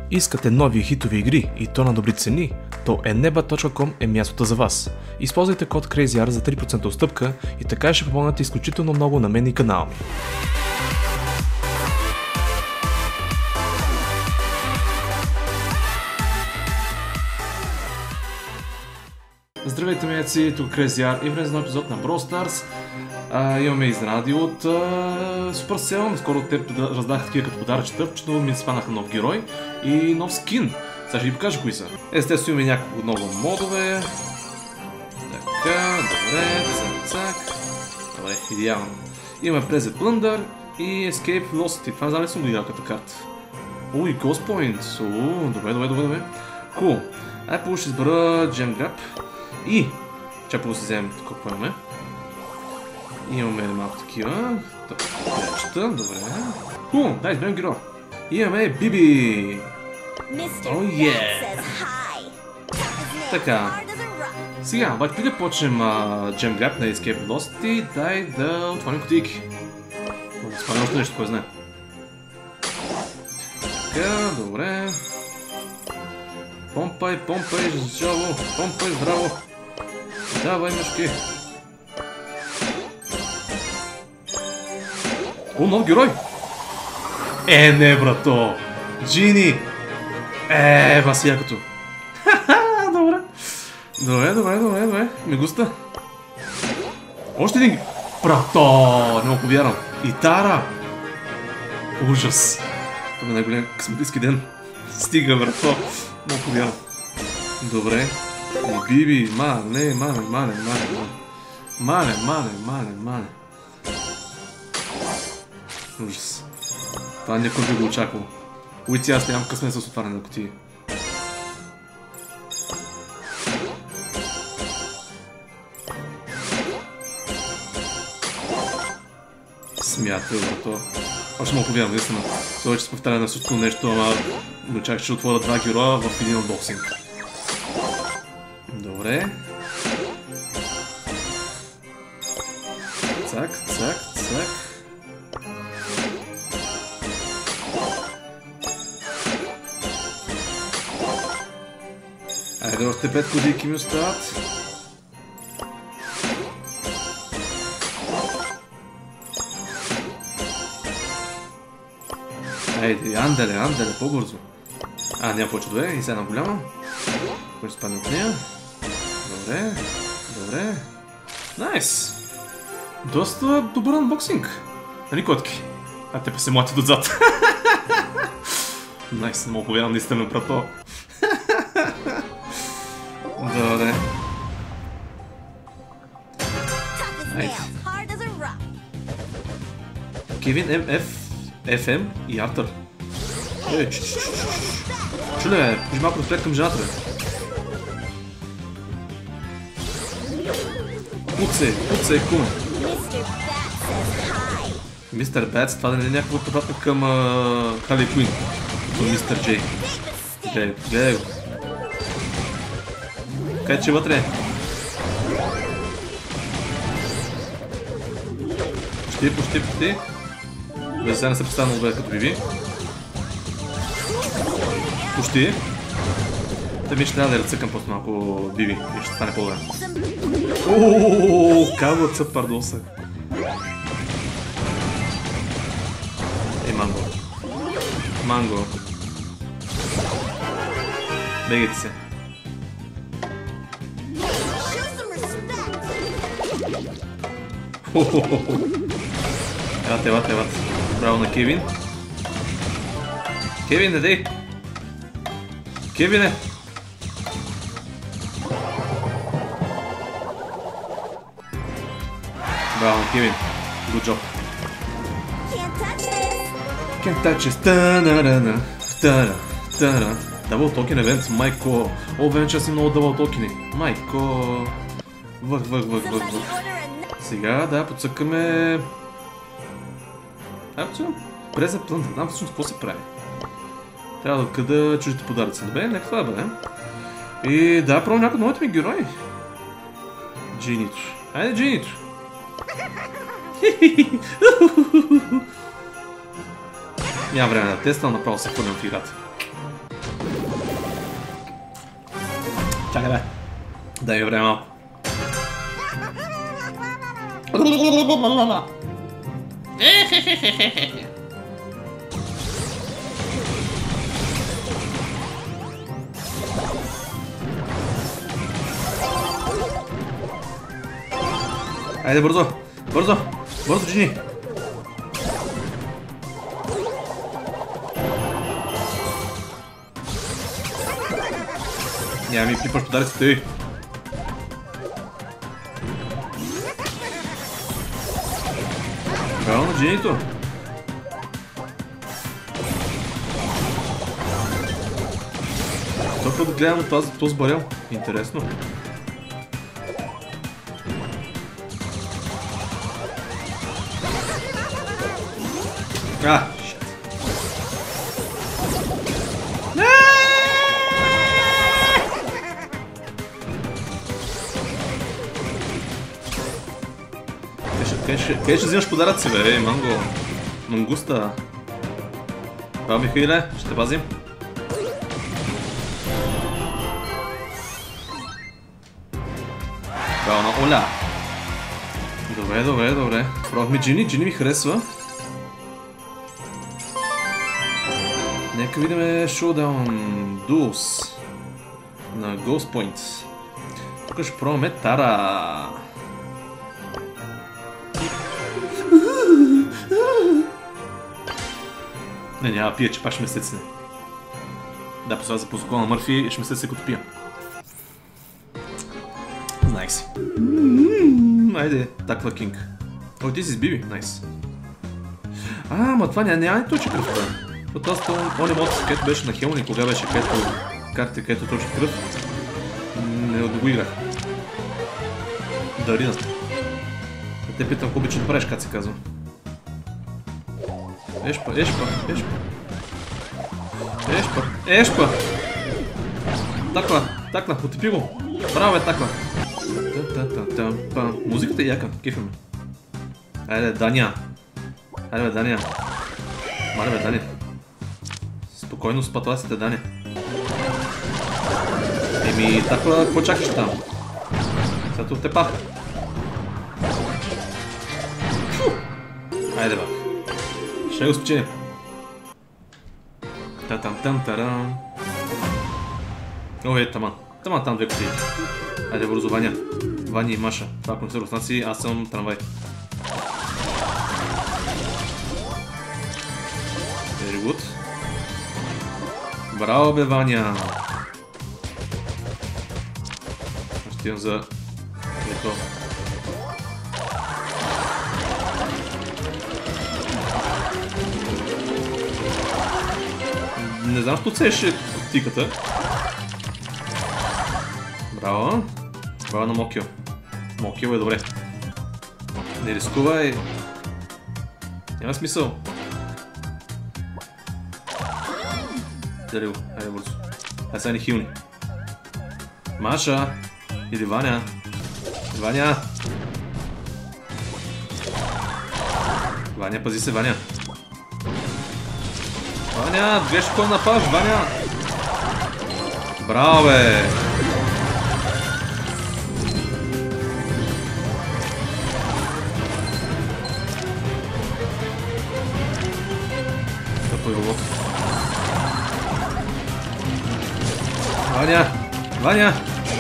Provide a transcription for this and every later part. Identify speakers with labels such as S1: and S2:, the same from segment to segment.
S1: Искате нови хитови игри и то на добри цени? То eneba.com е мястото за вас. Използвайте код CrazyR за 3% отстъпка и така ще помогнете изключително много на мен и канала ми. Здравейте, меяци, тук CrazyR и влезе нов епизод на Brawl Stars. Имаме изненади от Supercell. Наскоро те раздаха такива като подаръчета, включително ми спанаха нов герой и нов скин. Сега ще ви покажа кои са. Естествено има няколко много модове. Така, добре, цак. Добре, идеално. Има Present Plunder и Escape Velocity. Това не знам ли съм го видял като карта. И Ghost Point. Добре. Cool. Първо ще избера Gem Grab. И чакай първо си вземем какво имаме. Имаме малко такива. Добре. Да, изберем героя. Имаме Биби. Така. Сега, обаче преди да почнем Gem Grab на Escape Velocity, дай да отворим кутийки. Да спомня още нещо, кой знае. Така, добре. Помпай, жало, помпай, здраво. Давай, мъжки. Нов герой! Не, брато! Джини! Бас якото. Добре. Ми густа. Още един! Брато! Не мога повярвам. И Тара! Ужас! Това е най-голям късметийски ден. Стига, брато! Не мога повярвам. Добре. И Биби! Мале. Ужас. Това никой би го очаквал. Уйти, аз нямам късмет с отваряне на кутии. Смятай, брато. Още мога повярвам, наистина. Това вече се повтаря на всичко нещо, ама не очаквах, че ще отворя два героя в един унбоксинг. Добре. Цак. Айде, още 5 кодийки ми остават. Айде, андале, по-бързо. Няма повече добре, и сега една голяма. Кой ще спадне от нея? Добре. Найс! Доста добър анбоксинг. Нали, котки? Те па се млатят отзад. Найс, не мога повярвам наистина, брато. Добре. Айде. Кевин МФ, FM и Артър. Чуле, кажи малко разпред към жената, бе. Пуцай, кум. Мистер Бетс, това да не е някакво податно към Харли Куин. Като Мистер Джей. Гледай го. Къде че вътре? Почти. Бе, сега не се представя много като Биби. Почти. Та ми ще трябва да я ръцъкам просто малко Биби и ще стане по-добре. Кавъца пардоса. Манго. Бегайте се. Елате. Браво на Кевин. Кевин, не дей! Кевине! Браво на Кевин. Good job. Can't touch this. Double token event, майко. Вече си много double токени. Майко. Въх. Сега, да, подсъкаме... Present Plunder. Знам всъщност какво се прави. Трябва да къда чуждите подаръци. Добре, нека това бъде. И да, пробвам някой от новите ми герои. Джинито. Айде, Джинито. Няма време да тествам, направо се хвърлям в играта. Чакай бе. Дай ми време малко. Айде бързо! Бързо! Бързо, Джини! Няма ми пипаш подаръците ви. Браво на Джинито! Толкова да гледам този барел. Интересно. Shit. Къде ще взимаш подаръци, бе, Манго? Мангуста. Браво, Михаиле, ще те пазим. Браво на Оля. Добре. Пробвахме Джини, Джини ми харесва. Нека видим Showdown Duels на Ghost Point. Тук ще пробваме Тара. Не, няма пия, че пак ще ме стецне. Да, посля за по закона на Мърфи ще ме стецне като пия. Знаех си. Айде, таква кинг. О, ти си с Биби, найс. Ама това няма точи кръвта. Защото аз он емоция, където беше на Хелни, кога беше картите, където точи кръв, не го играх. Дарина. Те питам, ако обича да правиш, как се казва. Ешпа! Таква, отепи го. Браво е, таква. Музиката е яка, кефаме. Айде, Даня. Мале бе, Дани. Спокойно с патласите, Дани. Еми, таква, какво чакаш там? Сега те пах. Айде, бе. Ще го спечелим. Та-там-там-тарам. О, таман. Там две кутии. Айде бързо, Ваня. Ваня и Маша. Това ако не са руснаци, аз съм трамвай. Very good. Браво, бе, Ваня. Ще имам за ето. Не знам, що цеше тиката. Браво. Браво на Мокио. Мокио е добре. Не рискувай. Няма смисъл. Дали го. Айде бързо. Ай сега ни хилни. Маша. Или Ваня. Ваня, пази се, Ваня. Ваня, две ще кой напаш, Ваня. Браво, бе. Тъпо е лото. Ваня.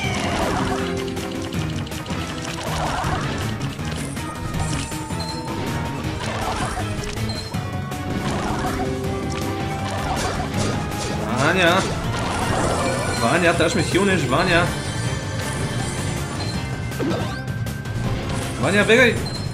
S1: Ваня, трябваш ме хилнеш, Ваня. Ваня, бегай!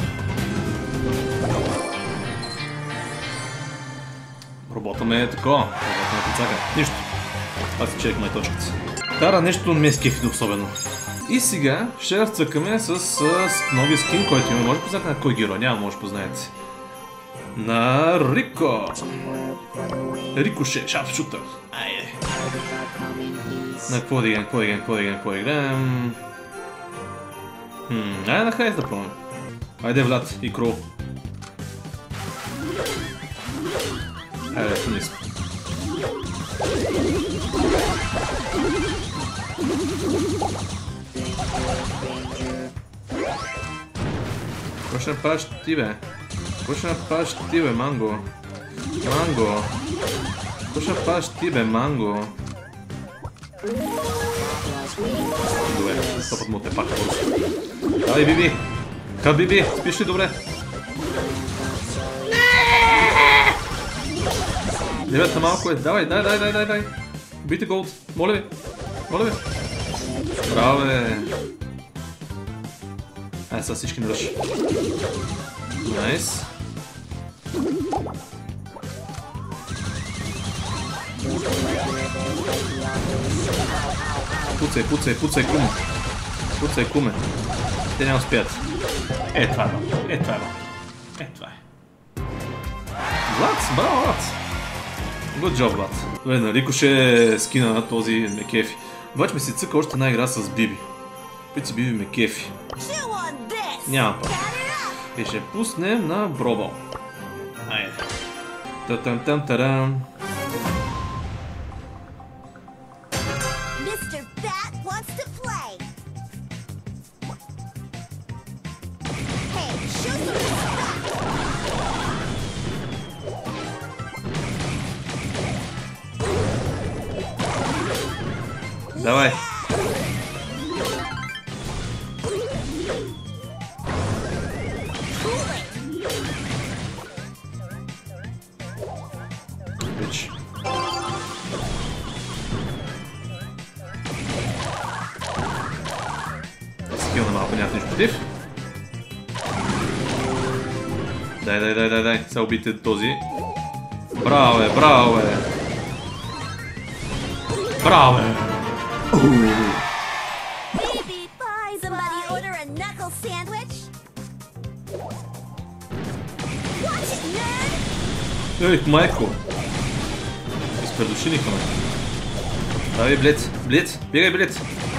S1: Работа е такова. Работа ме подсака. Нищо. Аз си чекам точката. Тара нещо не ме скефи особено. И сега ще разцъкаме с новия скин, който има. Може да познаете на кой герой? Няма, може да познаете. На Рико. Рикоше, шарпшутър. Айде. На какво да играем? Айде на Хайс да пробваме. Айде, Влад и Кроу. Айде, вниз. Какво ще направиш ти, бе? Какво ще направиш ти, бе, Манго? Манго! Какво ще направиш ти, бе, Манго? Добре, стопът му те пак бързо. Давай, Биби! Биби, спиш ли добре? Девета малко е. Давай, дай. Убийте голд. Моля ви. Браво, бе. Ай, сега всички наръж. Найс. Пуцай, куме. Пуцай, куме. Те няма успеят. Това е. Влад, браво, Влад. Good job, Влад. Добре, на Рикошет скина на този ме кефи. Обаче ми се цъка още една игра с Биби. Пици Биби ме кефи. Няма път. И ще пуснем на Бробъл. Айде. Та-там-там-тарам. Давай. Бич. Скил на малко, нямат нищо против. Дай. Сега убийте този. Браво, бе. Браво, бе. Ей, майко! Изпредуши ни хвана. Давай, Блиц! Бегай, Блиц!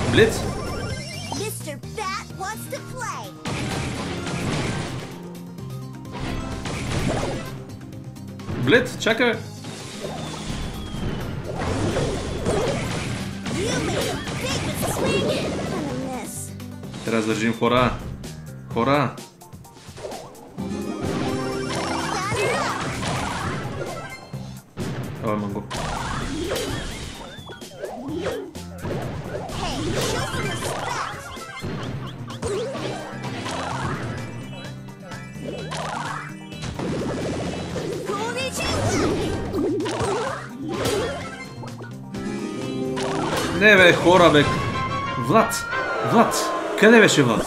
S1: Блиц, чакай, бе! Трябва да държим хора! Давай, Манго. Не, бе, хора, бе. Влад! Къде беше Влад?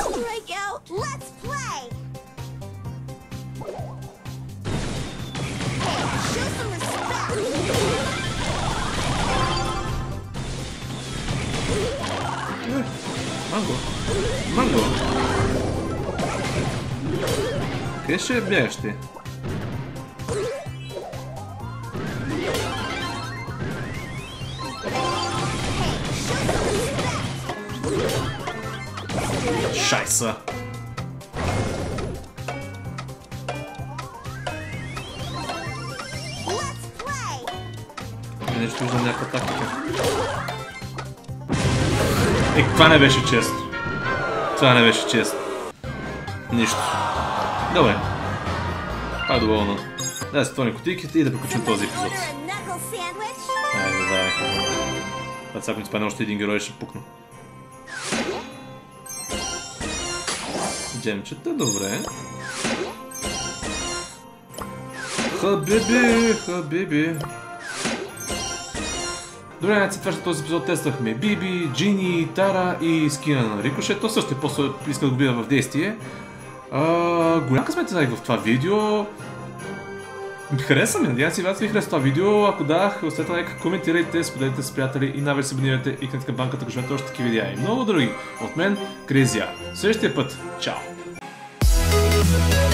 S1: Манго! Къде ще бягаш ти? Шайса! Нещо виждам някаква тактика. Това не беше чест. Нищо. Добре. Пак доволно. Да се отворим кутийките и да приключим този епизод. Давай. Това сега ми спадне още един герой и ще пукна. Джемчета, добре. Хабиби. Добре, на следващия този епизод тествахме Биби, Джини, Тара и скина на Рикошет. То също после иска да го бида в действие. Голям късмет в това видео. Хареса ми, надявам се и вас ви хареса това видео. Ако да, оставете лайк, коментирайте, споделите с приятели и най-вече се абонирайте и към камбанката, ако желаете още такива видеа и много други. От мен, Crazy R. Следващия път, чао!